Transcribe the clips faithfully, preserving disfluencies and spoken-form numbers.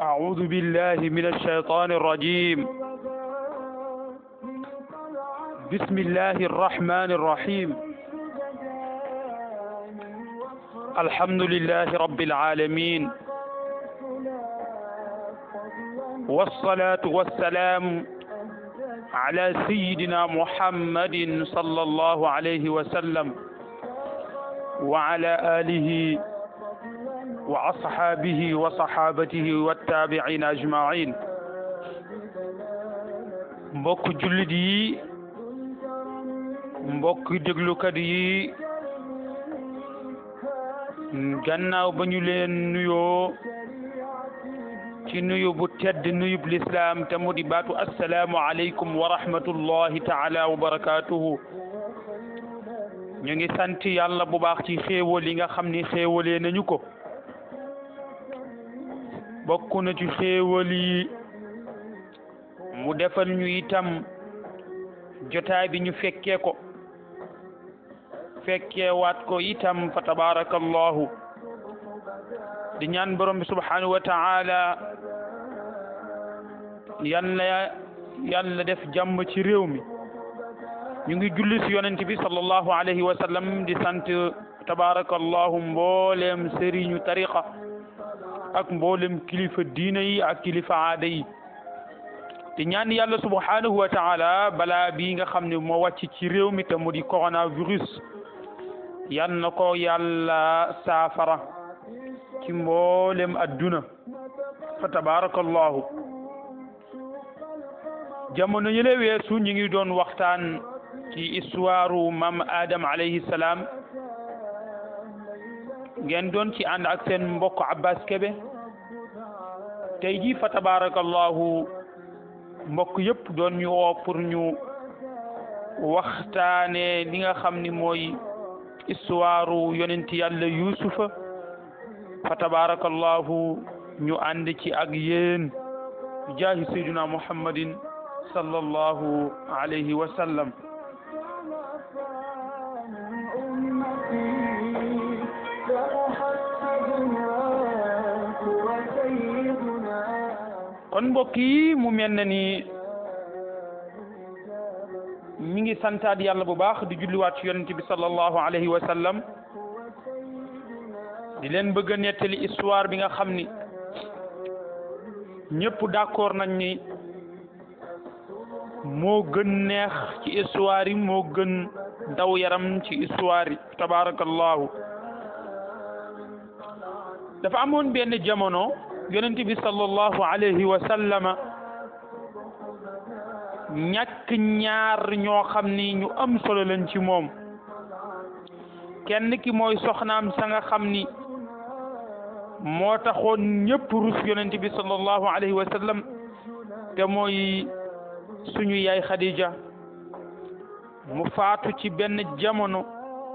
أعوذ بالله من الشيطان الرجيم بسم الله الرحمن الرحيم الحمد لله رب العالمين والصلاة والسلام على سيدنا محمد صلى الله عليه وسلم وعلى آله وأصحابه وصحابته والتابعين أجمعين mbokk jullit yi mbokk déglukat yi gannaaw ba ñu leen nuyoo ci nuyu bu tedd nuyub lislaam te mu di baatu assalaamu aleykum wa rahmatullahi taala wa barakatuhu ñu ngi sant yàlla bu baax ci xéewal yi nga xam ni xéewalee nañu ko bokk na ci xéewal yi mu defal ñu itam jotaay bi ñu fekkee ko fekkee waat ko itam fa tabarakallahu di ñaan borom bi subhanahu wa ta'ala yàlla yàlla def jàmm ci réew mi ñu ngi julli ci yonent bi sallallahu alayhi wa sallam di sant tabarakallahu mboolem sëriñu tariqa ak mboolem kilifa diina yi ak kilifa aada yi di ñaan yàlla subhanahu wa ta'ala balaa bii nga xam ne moo wàcc ci réew mi te mu di coronavirus yal na ko yàlla saafara ci mboolem adduna fa tabarakallahu jamono yële weesu ñu ngi doon waxtaan ci histoire mam Adam alayhi salaam ngeen doon ci ànd ak seen mbokk Abbas Kebe tey jii fa tabarakallahu mbokk yëpp doon ñu woo pour ñu waxtaane li nga xam ni mooy histoire yonenti yàlla yusufa fa tabarakallahu ñu ànd ci ak yéen jaahi sayyidina muhammadin sallallahu alayhi wa sallam kon mbokk yi mu mel na ni mi ngi santaat yàlla bu baax di julliwaat ci yonent bi sallallahu alayhi wa sallam di leen bëgg a nettali histoire bi nga xam ni ñëpp d'accord nañ ni moo gën neex ci histoire yi moo gën daw yaram ci histoire yi tabarakallahu dafa amoon benn jamono yonent bi sallallahu alayhi wa sallama ñàkk ñaar ñoo xam ni ñu am solo lañ ci moom kenn ki mooy soxnaam sa nga xam ni moo taxoon ñëpp rus yonent bi sallallahu alayhi wa sallam te mooy suñu yaay Khadija mu faatu ci benn jamono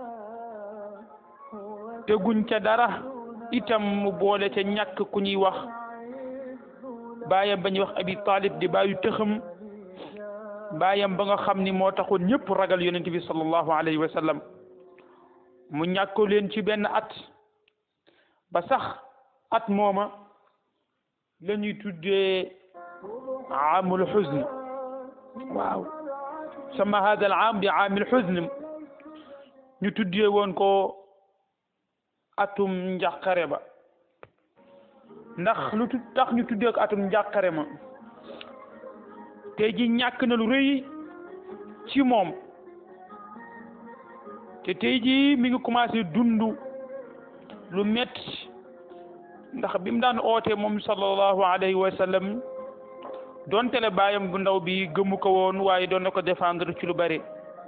teguñ ca dara itam mu boole ca ñàkk ku ñuy wax baayam ba ñuy wax Abi Talib di baayu tëxam baayam ba nga xam ni moo taxoon ñëpp ragal yonent bi sallallahu alayhi wa sallam mu ñàkko leen ci benn at ba sax at mooma la ñuy tuddee aamul xuzn waaw sama hada al aam bi aamil xuzn ñu tuddee woon ko atum njàqare ba ndax lu tax ñu tuddee ko atum njàqare ma tey ji ñàkk na lu rëy ci moom te tey ji mi ngi commencé dund lu metti ndax bi mu daan oote moom sallallahu alayhi wa sallam donte le baayam bu ndaw bi gëmu ko woon waaye doon na ko défendre ci lu bari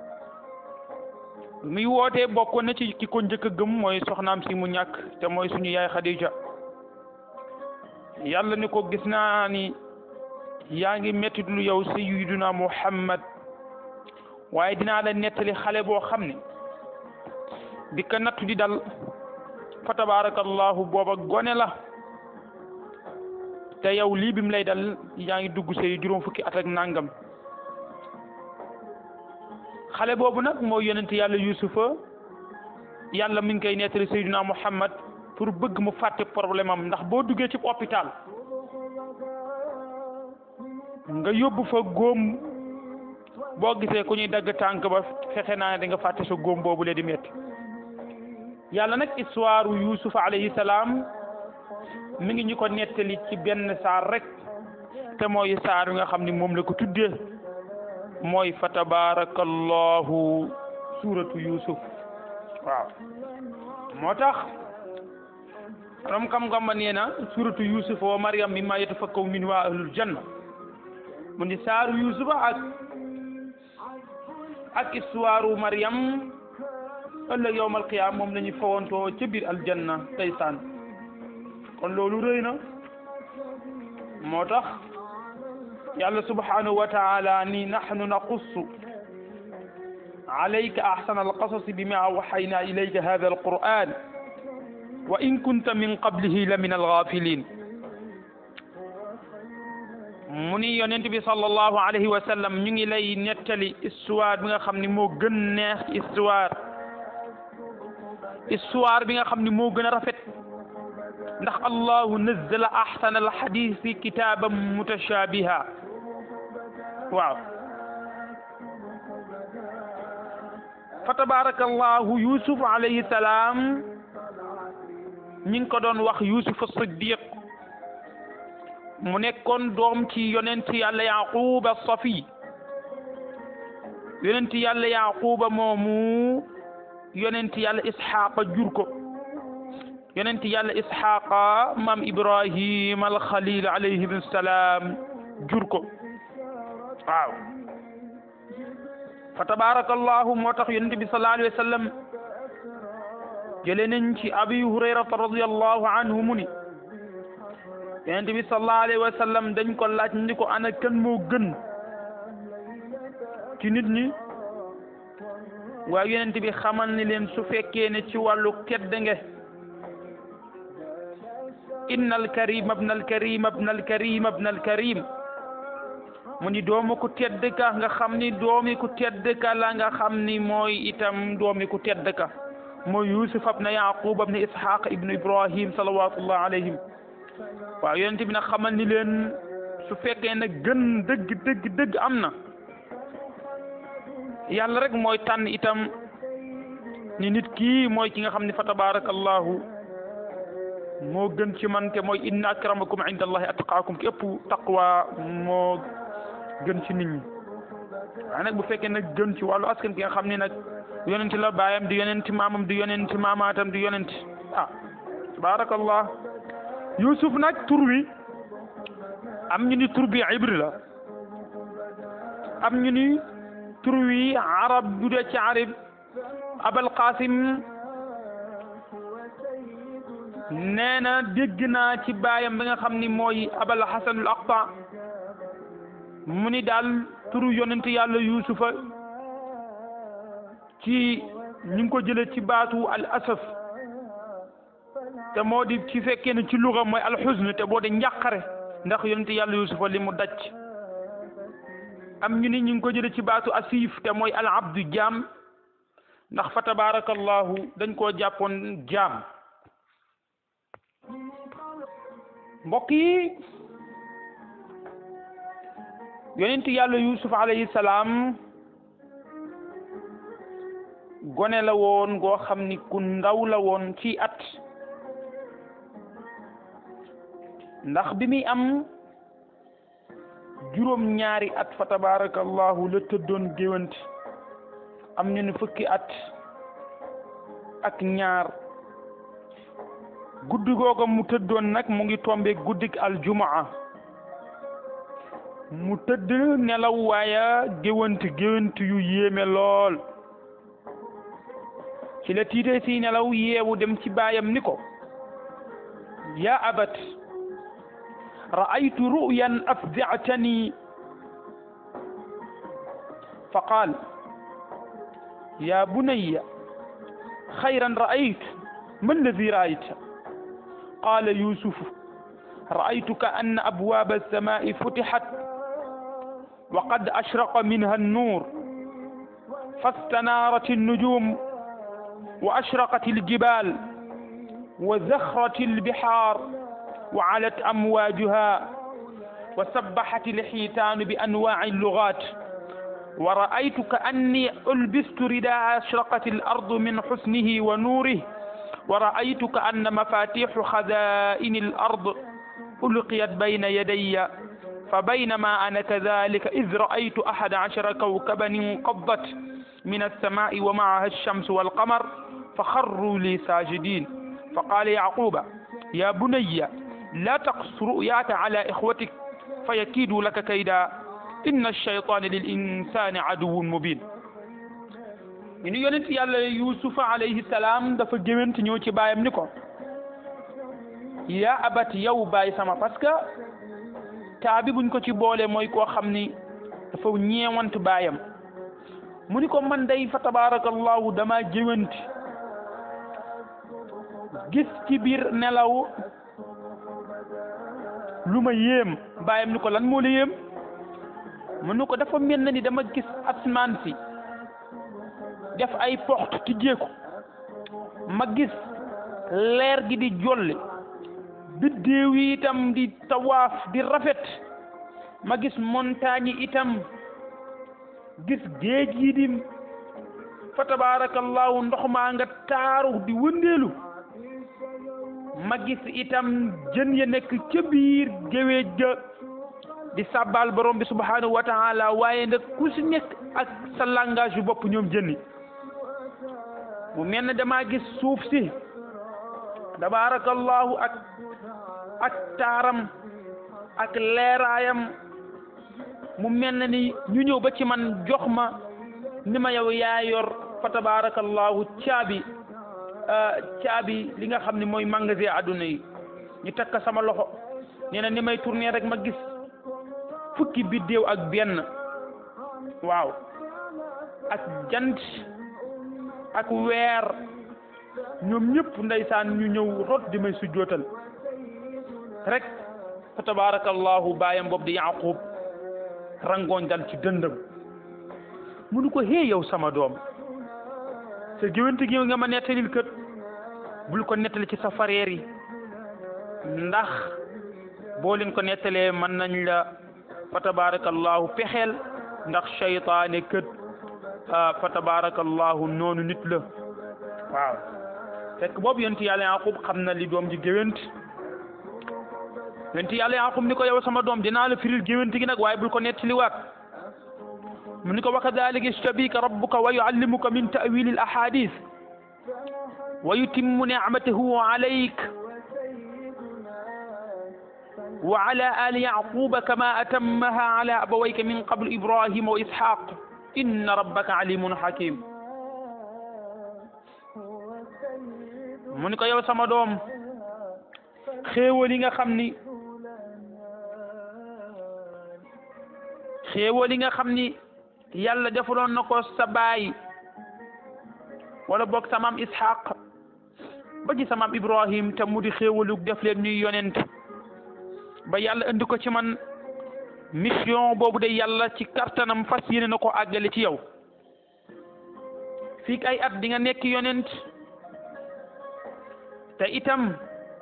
muy wootee bokkoon na ci ki ko njëkk a gëm mooy soxnaam si mu ñàkk te mooy suñu yaay Khadija yàlla ni ko gis naa ni yaa ngi metti lu yow sayyiduna Muhammad waaye dinaa la nettali xale boo xam ne bi ka nattu di dal fa tabarakallahu booba gone la te yow lii bi mu lay dal yaa ngi dugg say juróom fukki at ak nangam xale boobu nag mooy yonent yàlla yusufa yàlla mi ngi koy nettali sayyiduna Muhammad pour bëgg mu fàtte problème am ndax boo duggee ci hôpital nga yóbbu fa góom boo gisee ku ñuy dagg tànk ba fexe naa ne da nga fàtte sa góom boobu le di metti yàlla nag histoire Yuusuf alayhi salaam mi ngi ñu ko nettali ci benn saar rek te mooy saar wi nga xam ni moom la ko tuddee mooy fa tabarakallahu suuratu Yuusuf waaw moo tax rom xam-xam ba nee na suuratu Yuusuf wa Maryam mimma yatafakkaru minhu ahlul janna mu ni saaru Yuusufa ak ak histoire Maryam ëllëg yawmal qiyaama moom la ñu fawantoo ca biir aljanna ndeysaan kon loolu rëy na moo tax yàlla subhanahu wa taala ni nahnu naqussu alayka ahsana alqasasi bima awhayna ilayka hadha alquran wa in kunta min qablihi la min alghafilin mu ni yonent bi sallallahu alayhi wa sallam ñu ngi lay nettali histoire bi nga xam ni moo gën neex ci histoire histoire bi nga xam ni moo gën a rafet ndax allahu nazzala ahsana alhadisi kitaban mutashabiha waaw fa tabarakallahu yusuf alayhi salaam ñi ngi ko doon wax yusuf as-siddiq mu nekkoon doom ci yonent yàlla yaqub as-safi yonent yàlla yaquba moomu yonent yàlla isxaqa jur ko yonent yàlla isxaqa maam ibrahim al-khalil alayhi salaam jur ko waaw fa tabarakallahu moo tax yonent bi sallallahu alayhi wa sallam jëlee nañ ci abi hurayrata radiyallahu anhu mu ni yonent bi sallallahu alayhi wa sallam dañ ko laaj ni ko ana kan moo gën ci nit ñi waaye yonent bi xamal ni leen su fekkee ne ci wàllu tedd nge inna alkarima ibna alkarima ibna alkarima ibna alkarim mu ni doomu ku tedd ka nga xam ni doomi ku tedd ka la nga xam ni mooy itam doomi ku tedd ka mooy yusuf ibna yaqub ibna ishaq ibnu ibrahim salawatullah alayhim waaw yonent bi nag xamal ni leen su fekkee ne gën dëgg dëgg dëgg am na yàlla rek mooy tànn itam ni nit kii mooy ki nga xam ne fa tabarakallahu moo gën ci man te mooy inna akramakum inda allahi atqaakum ki ëpp taqwa moo gën ci nit ñi waaye nag bu fekkee nag gën ci wàllu askan ki nga xam ne nag yonent la baayam di yonent maamam di yonent maamaatam di yonent ah tabarakallah yusuf nag tur wi am ñu ni tur bi ibri la am ñu ni tur wi arab bu dee ci arab abal qasim nee na dégg naa ci baayam bi nga xam ni mooy abal hasanul aqta mu ni daal turu yonent yàlla yusufa ci ñu ngi ko jële ci baatu al asaf te moo di ci fekkee ne ci luga mooy al xusn te boo de njàqare ndax yonent yàlla yusufa li mu daj am ñu ni ñu ngi ko jële ci baatu asif te mooy al abdu jaam ndax fa tabarakallahu dañ koo jàppoon jaam mbokk yi yonent yàlla yusuf alayhi salaam gone la woon goo xam ni ku ndaw la woon ci at ndax bi muy am juróom ñaari at fa tabarakallahu la tëddoon géwant am ñu ne fukki at ak ñaar guddi googa mu tëddoon nag mu ngi tombe guddik aljumaa mu tëdd nelaw waaye géwant géwant yu yéeme lool ci la tiitee si nelaw yeewu dem ci baayam ni ko yaa abat ra'aytu ru'yan afza'tani fa qaal yaa bunayya xayran ra'aytu ma alladi ra'ayta qaala yuusufu ra'aytu ka'anna abwaaba as-samaa'i futixat wa qad ashraqa minha an-nuur fastanaarat an-nujuum wa ashraqat al-jibaal wa zaxrat al-bihaar wa alat amwaajuhaa وسبحت الحيتان بأنواع اللغات ورأيت كأني ألبست رداء أشرقت الأرض من حسنه ونوره ورأيت كأن مفاتيح خزائن الأرض ألقيت بين يدي فبينما أنا كذلك إذ رأيت أحد عشر كوكبا انقضت من السماء ومعها الشمس والقمر فخروا لي ساجدين فقال يعقوب يا بني لا تقص رؤياك على إخوتك فيكيدوا لك كيدا إن الشيطان للإنسان عدو مبين ñu yonent yàlla yusufa alayhi salaam dafa géwént ñëw ci baayam ni ko yaa abati yow baay sama parce que taa bi buñ ko ci boole mooy koo xam ni dafa ñeewant baayam mu ni ko man day fa tabarakallahu dama géwént gis ci biir nelaw lu ma yéem baayam ni ko lan moo la yéem mu ni ko dafa mel na ni dama gis asmaan si def ay porte tijjeeku ma gis leer gi di jolli biddéew yi itam di tawaaf di rafet ma gis montagne yi itam gis géej yi di fa tabarakallahu ndox maa nga taaru di wëndeelu ma gis itam jën ya nekk ca biir géej ga di sabbal borom bi subhanahu wa taala waaye nag ku si nekk ak sa langage yu bopp ñoom jënni mu mel ne damaa gis suuf si tabarakallahu ak ak taaram ak leeraayam mu mel ne ni ñu ñëw ba ci man jox ma ni ma yow yaa yor fa tabarakallahu caabi caabi li nga xam ne mooy magasin adduna yi ñu takk sama loxo nee na ni may tourner rek ma gis fukki biddéew ak benn waaw ak jant ak weer ñoom ñëpp ndeysaan ñu ñëw rot di may sujjootal rek fa tabarakallahu baayam boobu di Yaqub rangooñ dal ci dëndam mu nu ko hee yow sama doom sa géwante gi nga ma nettalil kët bul ko nettali ci sa frère yi ndax boo leen ko nettalee mën nañ la fa tabarakallahu pexeel ndax shaytaane kët fa tabarakallahu noonu nit la waaw fekk boobu yonent yàlla Yaqub xam na li doom ji géwant yonent yàlla Yaqub ni ko yow sama doom dinaa la firil géwant gi nag waaye bul ko nettaliwaat mu ni ko wa kadhalika yajtabika rabbuka wa yuallimuka min ta'wil al ahadith wa yutimmu ni'matahu alayk wa ala ali yaquba kama atammaha ala abawayka min qabl ibrahima wa ishaq inna rabbaka alimun hakim mu ni ko yow sama doom xéewal yi nga xam ni xéewal yi nga xam ni yàlla defaloon na ko sa baay wala boog sa maam ishaq ba ci sa maam ibrahim te mu di xéewalu def leen ñuy yonent ba yàlla indi ko ci man mission boobu de yàlla ci kartanam fas yéene na ko àggale ci yow fii ay at di nga nekk yonent te itam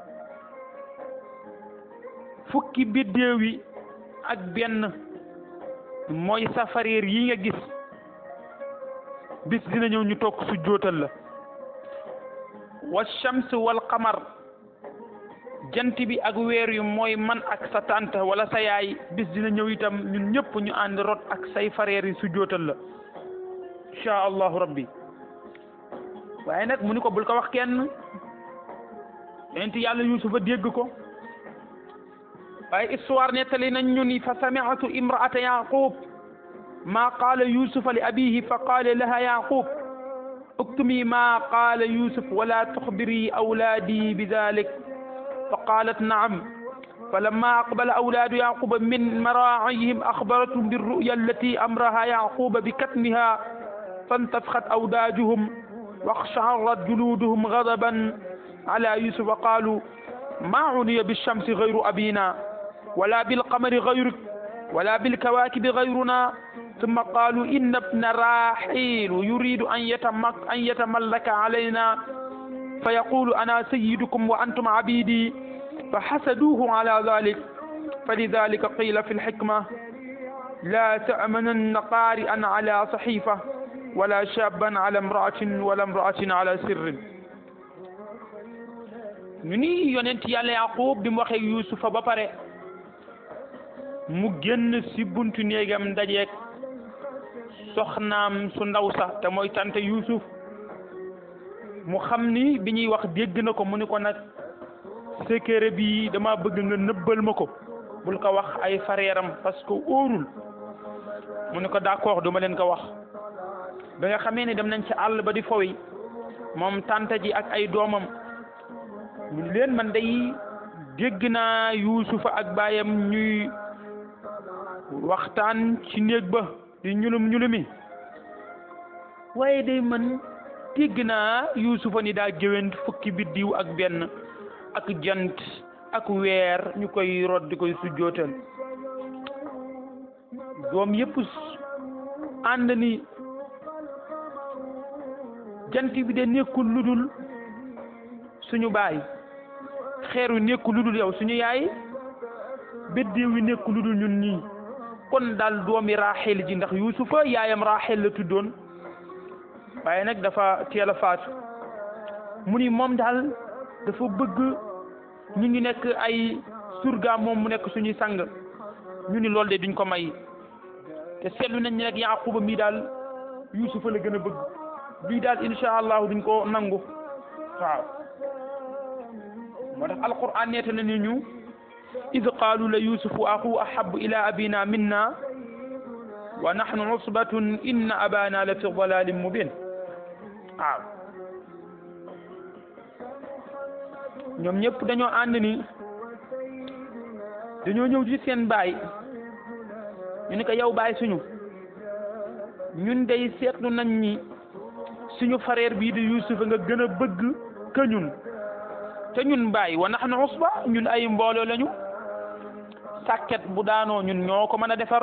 fukki biddéew yi ak benn mooy safareer yi nga gis bis dina ñëw ñu toog su jootal la wa shams wal qamar jant bi ak weer yu mooy man ak sa tante wala sa yaay bis dina ñëw itam ñun ñëpp ñu ànd rot ak say fareer yi su jootal la insha allahu rabbi waaye nag mu ni ko bul ko wax kenn yonent yàlla yusufa dégg ko waaye histoire nettali nañ ñu ni fa sami'tu imra'ata yaqub ma qaala yusufa li abihi fa qaala laha yaqub اكتمي ما قال يوسف ولا تخبري أولادي بذلك فقالت نعم فلما أقبل أولاد يعقوب من مراعيهم أخبرتهم بالرؤيا التي أمرها يعقوب بكتمها فانتفخت أوداجهم واقشعرت جلودهم غضبا على يوسف وقالوا ما عني بالشمس غير أبينا ولا بالقمر غيرك ولا بالكواكب غيرنا ثم قالوا إن ابن راحيل يريد أن يتمك أن يتملك علينا فيقول أنا سيدكم وأنتم عبيدي فحسدوه على ذلك فلذلك قيل في الحكمة لا تأمنن قارئا على صحيفة ولا شابا على امرأة ولا امرأة على سر ñu ni yonent yàlla Yaqub bi mu waxee Yuusufa ba pare mu génn si buntu néegam dajeek soxnaam su ndaw sa te mooy tante Yuusuf mu xam ni bi ñuy wax dégg na ko mu ni ko nag secret bi dama bëgg nga nëbbal ma ko bul ko wax ay fareeram parce que óorul mu ni ko d'accord duma leen ko wax ba nga xamee ne dem nañ ci àll ba di fowi moom tante ji ak ay doomam ñu leen man day dégg naa Yuusufa ak baayam ñuy waxtaan ci néeg ba di ñulum ñulumi waaye day man dégg naa Yuusufa ni daa géwént fukki biddiw ak benn ak jant ak weer ñu koy rod di koy sujjootal doom yëpp ànd ni jant bi de nekkul ludul suñu baay xeer wi nekkul ludul yow suñu yaay biddiw wi nekkul ludul ñun ñii kon daal doomi Raaxel ji ndax Yuusufa yaayam Raaxel la tuddoon waaye nag dafa teel a faatu mu ni moom daal dafa bëgg ñu ngi nekk ay surga moom mu nekk suñuy sang ñu ni loolu de duñ ko may te seetlu nañ ne nag Yaquba mii daal Yuusufa la gën a bëgg bii daal insha allahu duñ ko nangu waaw moo tax alquran neeta na ni ñu id qaalu la yusufu axu ahabu ila abina minna wa nahnu usbatun inna abana la fi dalalin mubin waaw ñoom ñëpp dañoo ànd ni dañoo ñëw ci seen baay ñu ni ko yow baay suñu ñun day seetlu nañ ni suñu frère bii di Yuusufa nga gën a bëgg que ñun te ñun baay wa nahnu usba ñun ay mbooloo lañu sàkket bu daanoo ñun ñoo ko mën a defar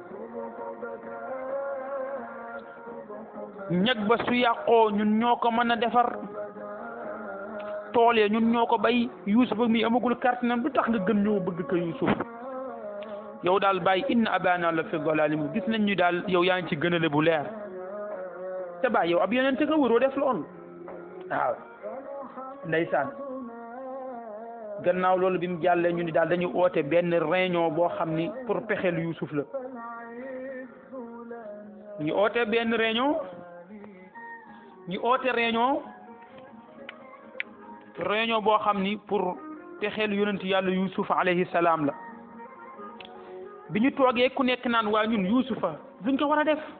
ñag ba su yàqoo ñun ñoo ko mën a defar tool ya ñun ñoo ko bay Yuusufa mi amagul carte nan lu tax nga gën ñoo bëgg ko Yuusuf yow daal baay inna abana la fi dalalin gis nañ ñu daal yow yaa ngi ci gënale bu leer te baay yow ab yonente nga waroo def loolu waaw ndeysaan gannaaw loolu bi mu jàllee ñu ni daal dañuy oote benn réunion boo xam ni pour pexeel Yuusuf la ñu oote benn réunion ñu oote réunion réunion boo xam ni pour pexeel yonent yàlla Yuusuf alayhi salaam la bi ñu toogee ku nekk naan waa ñun Yuusufa duñ ko war a def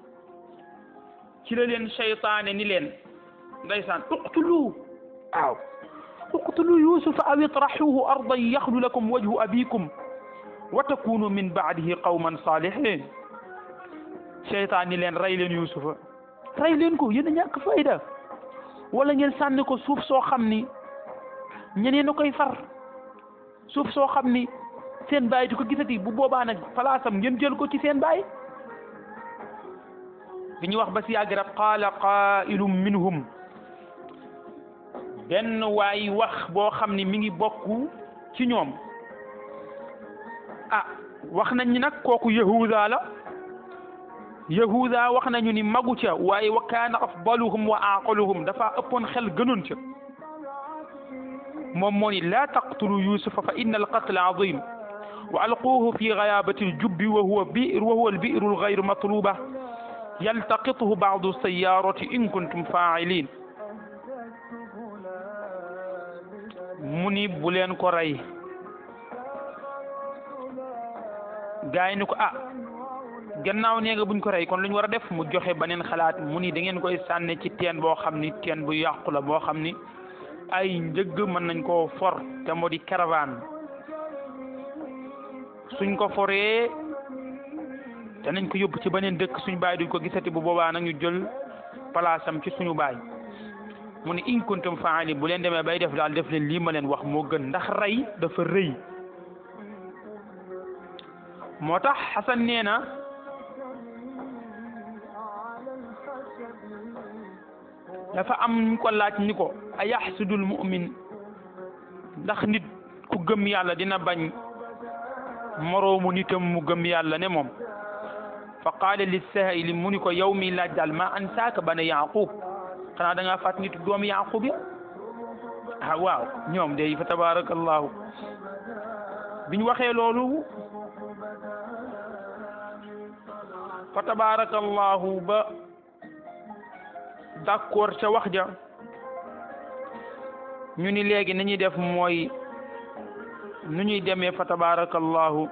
ci la leen seytaane ni leen ndeysaan uqtulu waaw uqtulu yusufa aw itrahuhu ardan yaxlu lakum wajhu abikum wa takunu min baadihi qawman salihin seytaan ni leen rey leen Yuusufa rey leen ko yéen a ñàkk fayda wala ngeen sànni ko suuf soo xam ni ñeneen a koy far suuf soo xam ni seen baay di ko gisati bu boobaa nag palaasam ngeen jël ko ci seen baay bi ñu wax ba si yàgg rek qaala qaa'ilum minhum benn waay wax boo xam ni mi ngi bokku ci ñoom ah wax nañ ni nag kooku yahuda la yahuda wax nañu ni magu ca waaye wa kaana afdaluhum wa aqaluhum dafa ëppoon xel gënoon ca moom moo ni laa taqtulu yusufa fa inna alqatla azim wa alquuhu fi gayabati aljubbi wa huwa bi'r wa huwa albi'ru alghayru matluba yaltaqituhu ba'du sayyarati in kuntum fa'ilin mu ni bu leen ko rey gaay ni ko ah gannaaw nee nga buñ ko rey kon lu ñu war a def mu joxe beneen xalaat mu ni da ngeen koy sànne ci teen boo xam ni teen bu yàqu la boo xam ni ay njëgg mën nañ koo for te moo di caravane suñ ko foree danañ ko yóbbu ci beneen dëkk suñ baay duñ ko gisati bu boobaa nag ñu jël place am ci suñu baay mu ne in kuntum fa'ilin bu leen demee bay def daal def leen lii ma leen wax moo gën ndax rey dafa rëy moo tax Xasan nee na dafa am ñu ko laaj ni ko a yaxsudul mu'min ndax nit ku gëm yàlla dina bañ moroomu nitam mu gëm yàlla ne moom fa qaala li sahili mu ni ko yow mi laaj daal ma an saaka bana yaqub xanaa da ngaa fàtt nitu doomu yaqub ya ah waaw ñoom day fa tabarakallahu biñ waxee loolu fa tabarakallahu ba d'accord ca wax ja ñu ni léegi nañuy def mooy nu ñuy demee fa tabarakallahu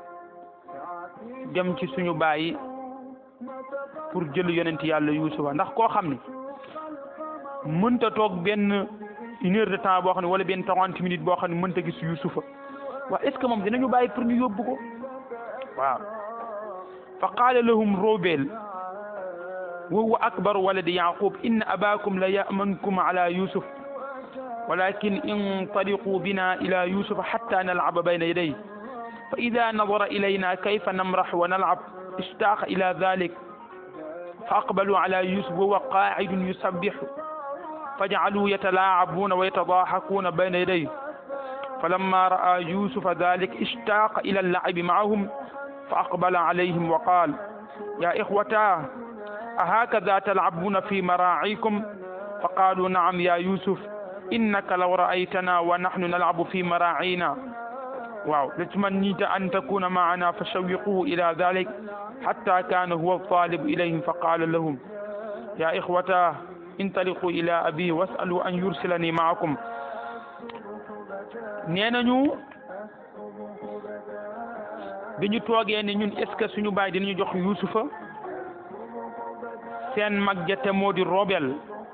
dem ci suñu baay pour jël yonent yàlla yusufa ndax koo xam ne mënta toog benn une heure de temps boo xam ne wala benn trente minutes boo xam ne mënta gis yusufa waaw est ce que moom dinañu bàyyi pour ñu yóbbu ko waaw fa qaala lahum robel wa huwa akbaru waladi yaqub inna abakum la yamankum ala yusuf walakin intaliqu bina ila yusufa hatta nal'aba bayna yadayhi fa ida nadara ilayna kayfa namrah wa nal'ab ishtaqa ila dhalik fa aqbalu ala yusuf wa huwa qa'idun yusabbihu faj'alu yatala'abuna wa yatadahakuna bayna yadayhi فلما رأى يوسف ذلك اشتاق إلى اللعب معهم فأقبل عليهم وقال يا إخوتاه أهكذا تلعبون في مراعيكم فقالوا نعم يا يوسف إنك لو رأيتنا ونحن نلعب في مراعينا واو لتمنيت أن تكون معنا فشوقوه إلى ذلك حتى كان هو الطالب إليهم فقال لهم يا إخوتاه انطلقوا إلى أبي واسألوا أن يرسلني معكم nee nañu bi ñu toogee ne ñun est-ce que suñu baay dinañu jox yusufa seen mag jate moo di robel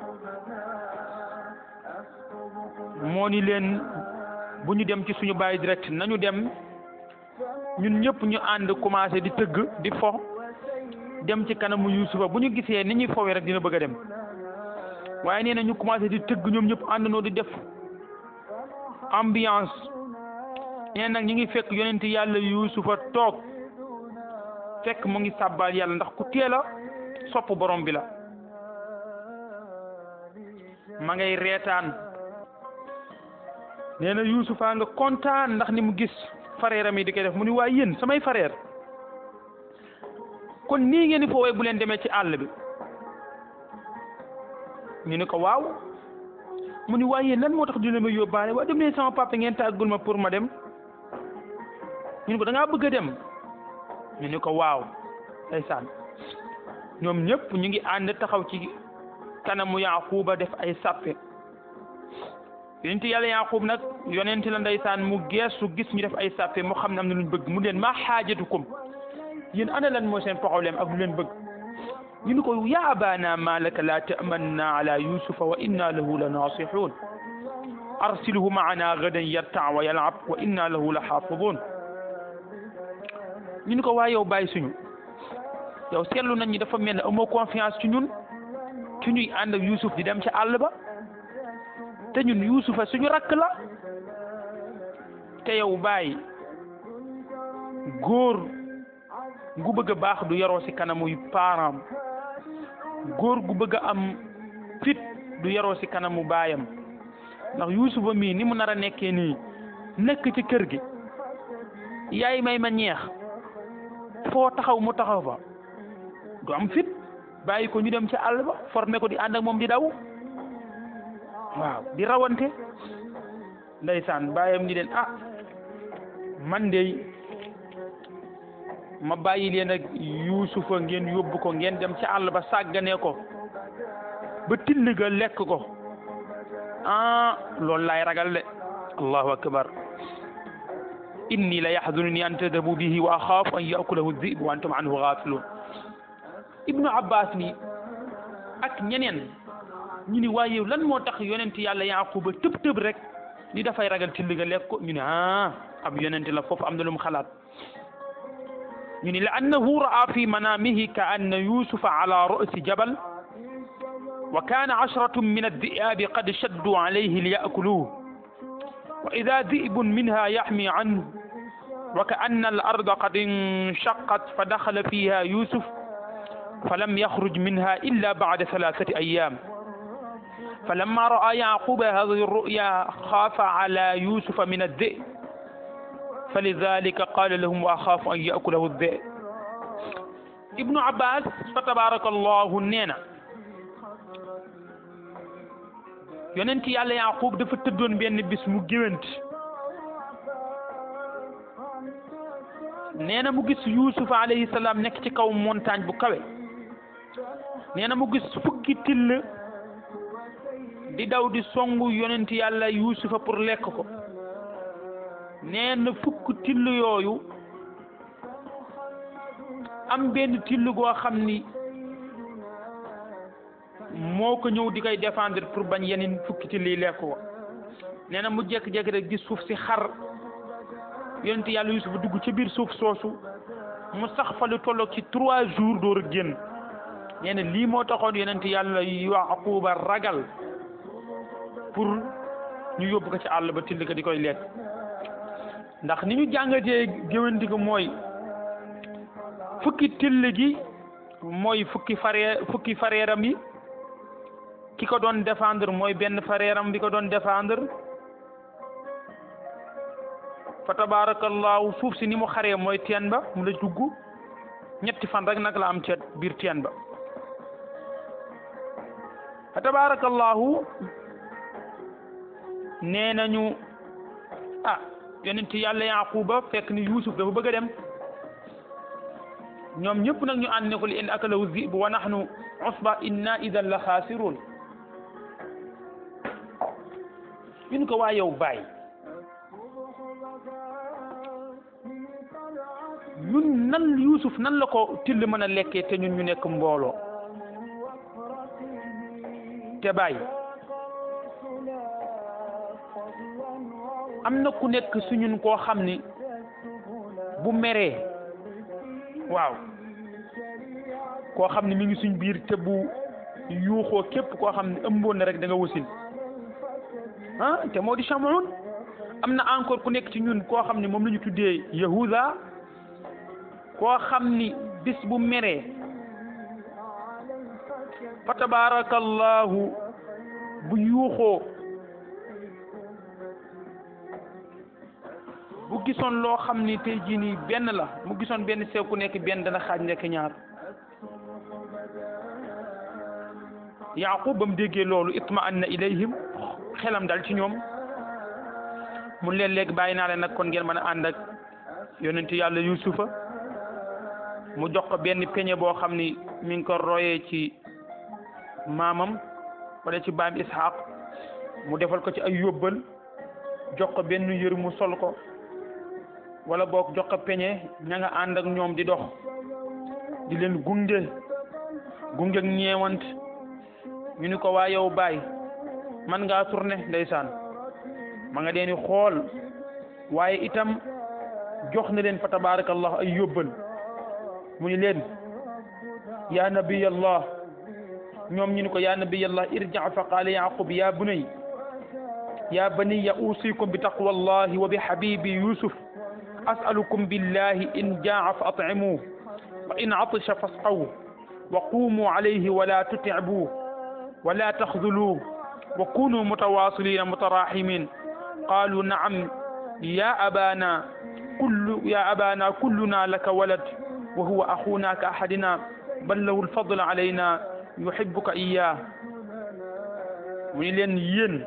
moo ni leen bu ñu dem ci suñu baay direct nañu dem ñun ñëpp ñu ànd commencé di tëgg di fo dem ci kanamu yusufa bu ñu gisee ni ñuy fowee rek dina bëgg a dem waaye nee na ñu commencé di tëgg ñoom ñëpp àndandoo di def ambiance nee nag ñi ngi fekk yonent yàlla yusufa toog fekk mu ngi sàbbaal yàlla ndax ku teel a sopp borom bi la ma ngay reetaan nee na yusufa nga kontaan ndax ni mu gis frère am yi di koy def mu ni waa yéen samay frère kon nii ngeen di foowee bu leen demee ci àll bi ñu ni ko waaw mu ni waaye yéen lan moo tax du leen ma yóbbaale waaye dem leen sama papa ngeen tàggul ma pour ma dem ñu ni ko da ngaa bëgg a dem ñu ni ko waaw ndeysaan ñoom ñëpp ñu ngi ànd taxaw ci kanamu Yaquba def ay sàppe yonent yàlla Yaqub nag yonent la ndeysaan mu geesu gis ñu def ay sàppe mu xam ne am na luñ bëgg mu leen maa xaajatukum yéen ana lan mooy seen problème ak lu leen bëgg ñu ni ko ya abana ma laka la ta'manna ala yusufa wa inna lahu la nasihun arsilhu ma'ana gadan yarta' wa yal'ab wa inna lahu la hafidun ñu ni ko waa yow bàyyi suñu yow seetlu nañ ñi dafa mel ne amoo confiance ci ñun ci ñuy ànd ak Yusuf di dem ca àll ba te ñun Yusufa suñu rakk la te yow bàyyi góor gu bëgg a baax du yaroo ci kanamu parent góor gu bëgg a am fit du yaroo ci kanamu baayam ndax Yusufa mii ni mu nar a nekkee nii nekk ci kër gi yaay may ma ñeex foo taxaw mu taxaw fa du am fit bàyyi ko ñu dem ci àll ba formé ko di ànd ak moom di daw waaw di rawante ndeysaan baayam ni leen ah man de ma bàyyi leen ak Yuusufa ngeen yóbbu ko ngeen dem ci àll ba sàgganee ko ba till ga lekk ko ah loolu laay ragal de allahu akbar inni la yaxzununi an tadhabu bihi wa axaafu an yakulahu dhib wa antum anhu gafilun ibnu abbas ni ak ñeneen ñu ni waaye lan moo tax yonent yàlla yaquba tëb tëb rek ni dafay ragal till ga lekk ko ñu ne ah ab yonent la foofu am na lu mu xalaat ñu ni la annahu ra'a fi manamihi ka anna yusufa ala ra'si jabal wa kana ashratun min ad-di'abi qad shaddu alayhi liya'kuluhu wa idha dhi'bun minha yahmi anhu wa ka'anna al-arda qad inshaqqat fa dakhala fiha yusuf falam yakhruj minha illa ba'da thalathati ayyam فلما رأى يعقوب هذه الرؤيا خاف على يوسف من الذئب fa lidalika qala lahum wa axaafu an yakulahu dee ibnu abbas fa tabarakallahu nee na yonent yàlla yaqub dafa tëddoon benn bis mu géwant nee na mu gis yusuf alayhi salaam nekk ci kaw montagne bu kawe nee na mu gis fukki till di daw di songu yonent yàlla yusufa pour lekk ko nee na fukk till yooyu am benn till goo xam ni moo ko ñëw di koy défendre pour bañ yeneen fukki till yi lekk ko nee na mu jékki-jékki rek gis suuf si xar yonent yàlla yusufa dugg ci biir suuf soosu mu sax fa lu tolloog ci trois jours door a génn nee na lii moo taxoon yonent yàlla yaquba ragal pour ñu yóbbu ko ci àll ba till ko di koy lekk ndax ni ñu jàngatee géwénti ko mooy fukki till gi mooy fukki faree fukki fareeram yi ki ko doon défendre mooy benn fareeram bi ko doon défendre fa tabarakallahu suuf si ni mu xaree mooy teen ba mu la dugg ñetti fan rek nag la am ca biir teen ba fa tabarakallahu nee nañu ah yonent yàlla yaquba fekk ni yusuf dafa bëgg a dem ñoom ñëpp nag ñu ànd ne ko li in akalahu zib wa nahnu usba inna idan la xaasirun ñun ko waa yow bàyyi ñun nan yusuf nan la ko till mën a lekkee te ñun ñu nekk mbooloo te bàyyi am na ku nekk su ñun koo xam ni bu meree waaw koo xam ne mi ngi suñ biir te bu yuuxoo képp koo xam ne ëmboon na rek da nga wasin ah te moo di Chamoun am na encore ku nekk ci ñun koo xam ne moom la ñu tuddee Yahuda koo xam ni bis bu meree fa tabarakallahu bu yuuxoo bu gisoon loo xam ni tey jii nii benn la mu gisoon benn sew ku nekk benn dana xaaj nekk ñaar yaqub ba mu déggee loolu itma anna ilayhim xelam dal ci ñoom mu leen léegi bàyyi naa leen nag kon ngeen mën a ànd ak yonent yàlla yusufa mu jox ko benn peñe boo xam ni mi ngi ko royee ci maamam wala ci baam ishaq mu defal ko ci ay yóbbal jox ko benn yër mu sol ko wala boog jox ko peñe ña nga ànd ak ñoom di dox di leen gunge gunge ak ñeewant ñu ni ko waa yow baay man ngaa tourné ndeysaan ma nga deeni xool waaye itam jox na leen fa tabarakallah ay yóbbal mu ni leen ya nabiyallah ñoom ñu ni ko ya nabiyallah irja fa qaala yaqub ya bunay ya baniya usikum bi taqwallahi wa bi habibi yusuf as'alukum billahi in jaa'a fa at'imuhu wa in atasha fasqahu wa qumu alayhi wa la tut'ibuhu wa la takhzuluhu wa kunu mutawasilina mutarahimin qalu na'am ya abana kullu ya abana kulluna laka walad wa huwa akhuna ka ahadina bal lahu al-fadl alayna yuhibbuka iyyah mu ni leen yéen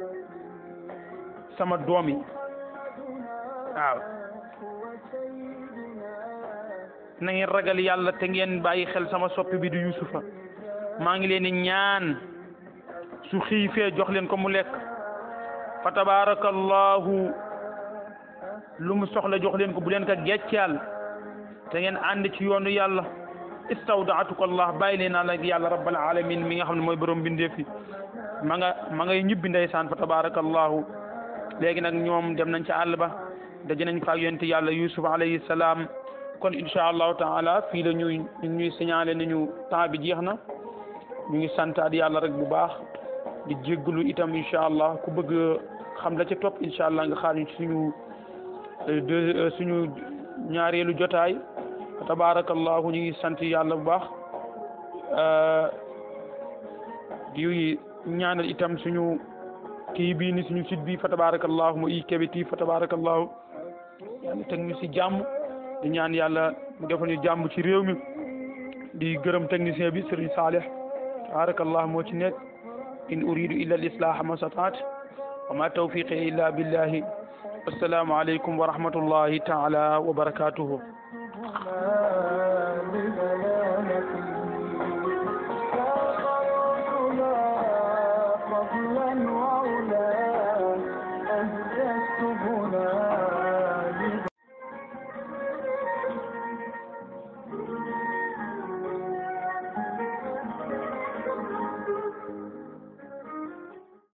sama doom yi waaw na ngeen ragal yàlla te ngeen bàyyi xel sama soppi bi di yusufa maa ngi leen di ñaan su xiifee jox leen ko mu lekk fa tabarakallahu lu mu soxla jox leen ko bu leen ko geccaal te ngeen ànd ci yoonu yàlla istawdaatuka allah bàyyi leen naa la yàlla rabbal alamin mi nga xam ne mooy borom bindeef yi ma nga ma ngay ñibbi ndeysaan fa tabarakallahu léegi nag ñoom dem nañ ci àll ba daje nañ fa ak yonent yàlla yusuf alayhi salaam kon insha allahu taala fii la ñuy ñuy signalé nañu temps bi jeex na ñu ngi santaat yàlla rek bu baax di jéggalu itam insha allah ku bëgg xam la ca topp insha allah nga xaar ñu ci suñu de suñu ñaareelu jotaay tabarakallahu ñu ngi sant yàlla bu baax di ñaanal itam suñu kii bii ni suñu site bi fa tabarakallahu mu i kebiti fa tabarakallahu yàlla teg ñu si jàmm di ñaan yàlla mu defal ñu jàmm ci réew mi di gërëm technicien bi Serigne Saleh tabarakallah moo ci nekk in uridu illa al islaha ma sataat wa ma tawfiqi illa billahi assalaamu aleykum wa rahmatullahi taala wa barakatuhu